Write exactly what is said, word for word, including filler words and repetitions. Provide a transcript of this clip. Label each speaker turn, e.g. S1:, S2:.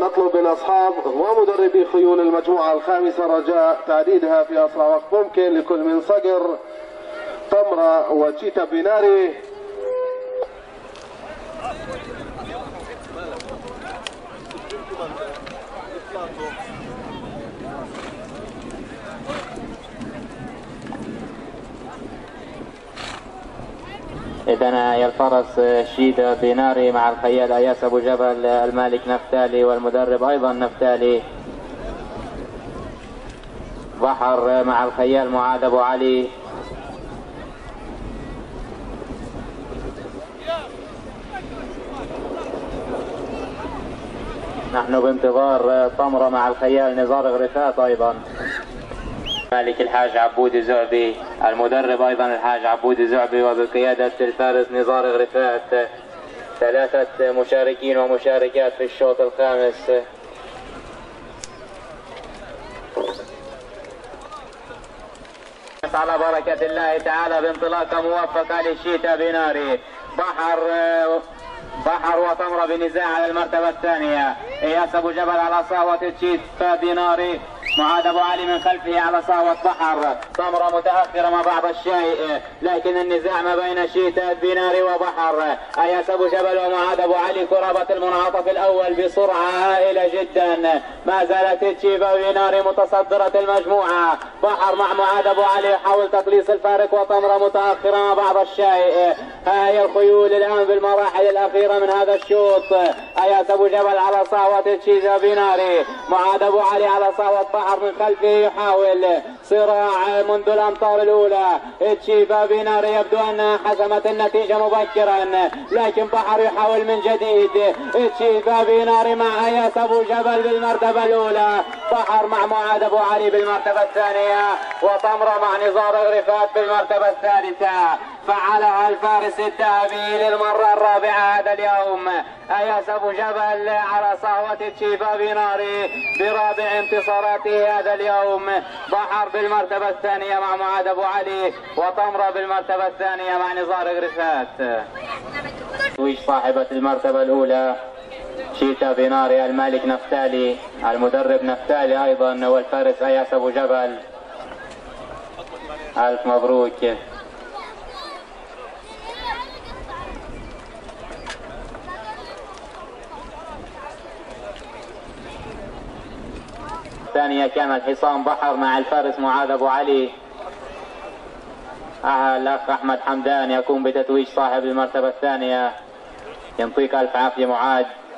S1: ونطلب من أصحاب ومدربي خيول المجموعة الخامسة رجاء تعديدها في أسرع وقت ممكن لكل من صقر تمرة وتشيتا بيناري.
S2: إذن يا الفرس شيتا بيناري مع الخيال اياس ابو جبل، المالك نفتالي والمدرب ايضا نفتالي. بحر مع الخيال معاذ ابو علي. نحن بانتظار طمرة مع الخيال نزار غرفات ايضا. مالك الحاج عبود زعبي، المدرب ايضا الحاج عبود زعبي، وبقيادة الفارس نزار غرفات. ثلاثة مشاركين ومشاركات في الشوط الخامس. على بركة الله تعالى بانطلاقة موفقة للشيتا بيناري. بحر بحر وتمرة بنزاع على المرتبة الثانية. اياس ابو جبل على صهوة تشيتا بيناري، معاذ ابو علي من خلفه على صهوة بحر. تمرة متأخرة ما بعض الشيء، لكن النزاع ما بين شيتا بيناري وبحر. اياس ابو جبل ومعاذ ابو علي قرابة المنعطف الاول بسرعة هائلة جدا. ما زالت تشيتا بيناري متصدرة المجموعة. بحر مع معاذ ابو علي يحاول تقليص الفارق، وتمرة متأخرة ما بعض الشيء. ها هي الخيول الان بالمراحل الاخيرة من هذا الشوط. اياس ابو جبل على صهوة تشيتا بيناري، معاذ ابو علي على صهوة بحر من خلفه يحاول صراع منذ الامتار الاولى. تشيتا بيناري يبدو انها حسمت النتيجه مبكرا، لكن بحر يحاول من جديد. تشيتا بيناري مع اياس ابو جبل بالمرتبه الاولى، بحر مع معاذ ابو علي بالمرتبه الثانيه، وتمره مع نزار غرفات بالمرتبه الثالثه. فعلها الفارس الذهبي للمره الرابعه هذا اليوم. اياس ابو جبل على صهوه تشيتا بيناري برابع انتصاراته هذا اليوم. بحر بالمرتبة الثانية مع معاذ ابو علي، وتمرة بالمرتبة الثانية مع نزار غرفات. ويش صاحبة المرتبة الأولى شيتا بيناري، المالك نفتالي، المدرب نفتالي أيضا، والفارس اياس ابو جبل. ألف مبروك. الثانية كان الحصان بحر مع الفارس معاذ ابو علي. الاخ احمد حمدان يقوم بتتويج صاحب المرتبة الثانية. يعطيك الف عافية معاذ.